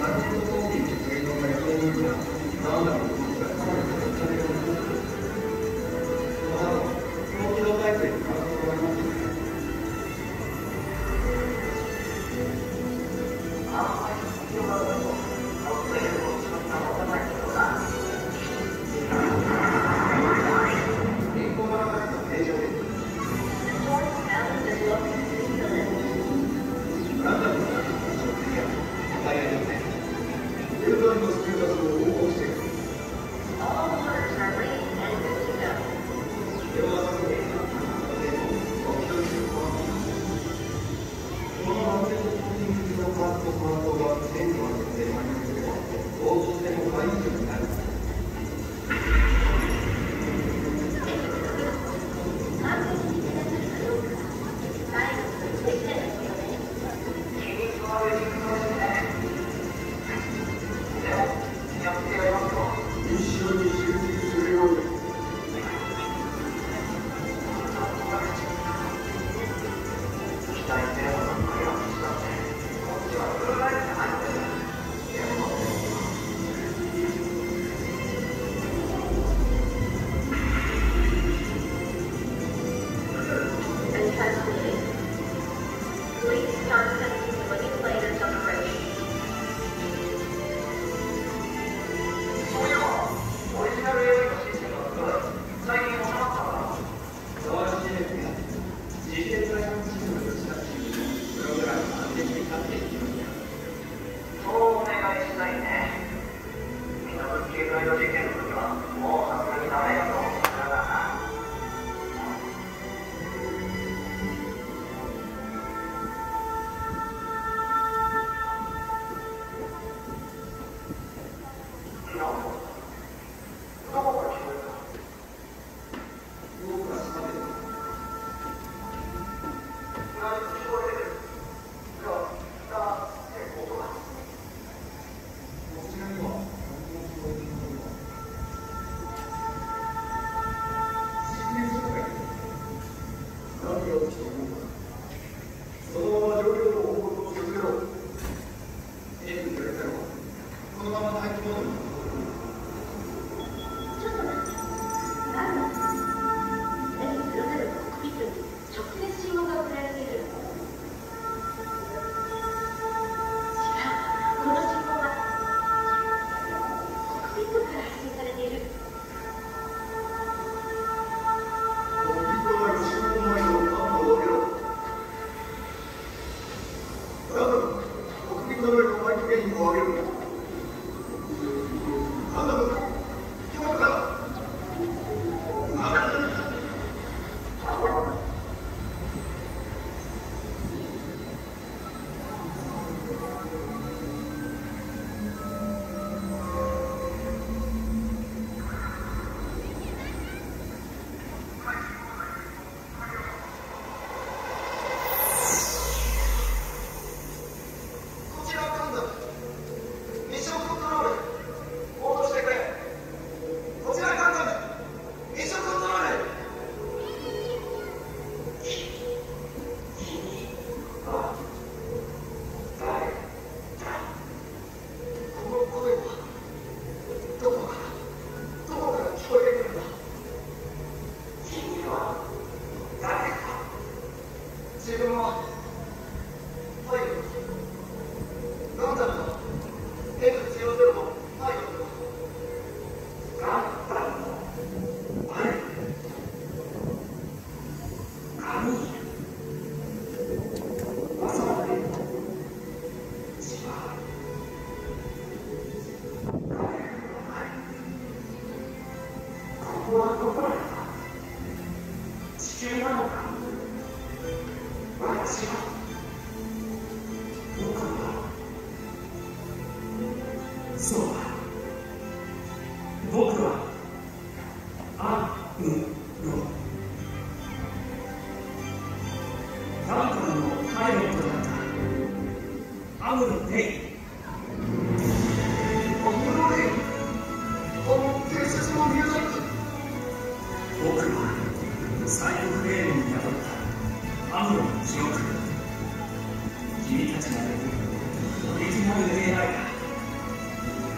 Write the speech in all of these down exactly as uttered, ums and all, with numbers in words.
君たちなりにオリジナル エーアイ だ。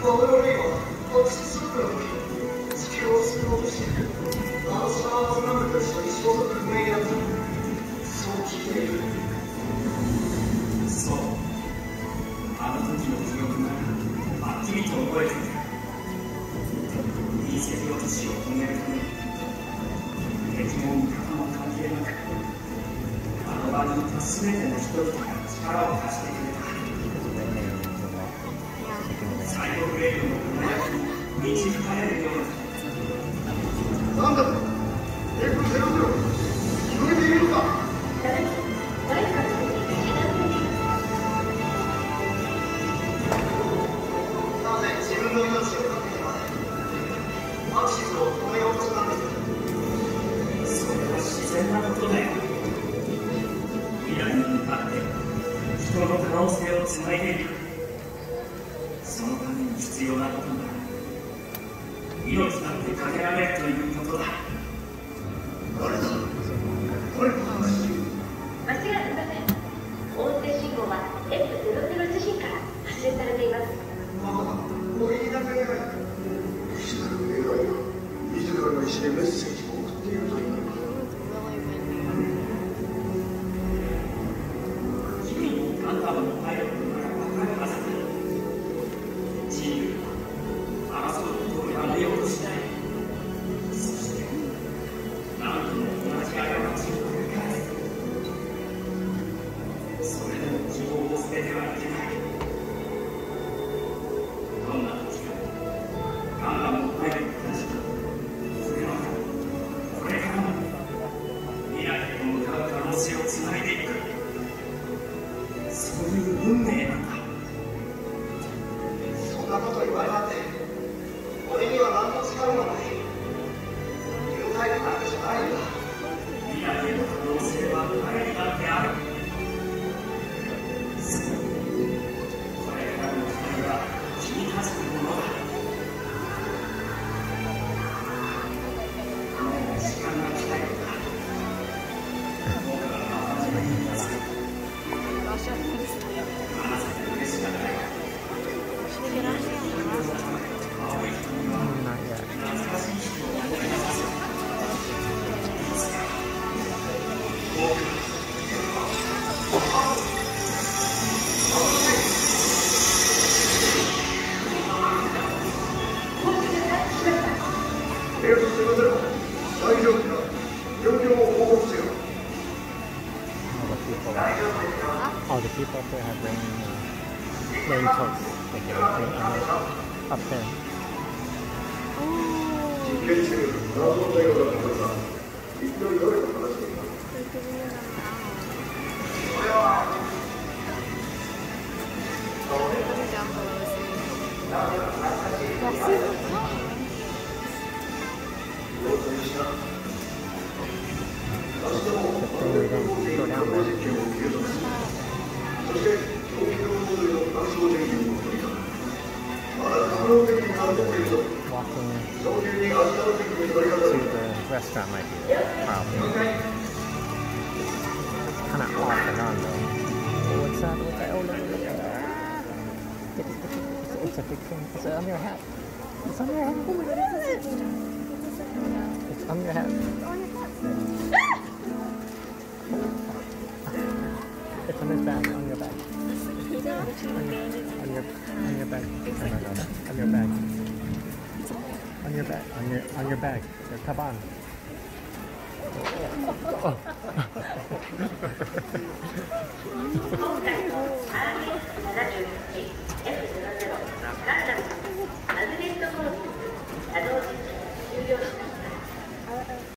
そう、あの時の記憶がはっきりと覚えている。隕石落としを止めるために敵も味方も関係なく、あの場にいた全ての人々が力を貸してくれた。サイドブレードの輝きに導かれるような。なんだと エフゼロゼロ 聞こえているのか。なぜ自分の命をかけてまでアクシスを止めようとしたんですか。それは自然なことだよ。未来に向かって人の可能性をつないでいく。そのために必要なことが命だってかけられるということだ。誰だ誰の話。 間違いありません。音声信号は エフゼロゼロ 自身から発信されています。 ああ、俺にだけが騎士なるエイが自らの意思でメッセージを送っているというのか。君もガンダムのパイロットなら分かるはずだ。チームは争うことをやめようとしない。そして何度も同じ過ちを繰り返す。それでも希望を捨ててはいけない。どんな時かガンダムのパイロットたちとそれはこれからも未来へと向かう可能性をつないでいく。そういう運命なんだ。そんなこと言われたって俺には何の力もない。有体力なんかじゃないんだ。未来への可能性は誰にだってある。そう、これからの時代は君たちのものだ。もう時間が来たようだ。僕は初めて見つけた。話せて嬉しかったよ。青い瞳は懐かしい人を思い出させる。いつか僕はエフゼロゼロ 大丈夫だ。状況を報告せよ。 All the people up there have rain, uh, rain coats, like everything uh, up there. 実験中、謎のようだったが、一体誰が話している。それは。どうにした。明日も完全な実験を継続する。そして東京モデルの乾燥実験を取り掛けまだ可能的になるというと早急に明日の実験に取り掛かる。 The restaurant might be a problem. It's kind of off and on though. Oh, what's that? What's that? Oh, look, look, look. It's, it's, it's a big thing. It's on your hat. It's on your hat. Oh my God. It's on your hat. It's on his back, on your back. On your, on your, on your back. No, no, no, on your back. On your back, on your, on your bag. Your kaban. Oh.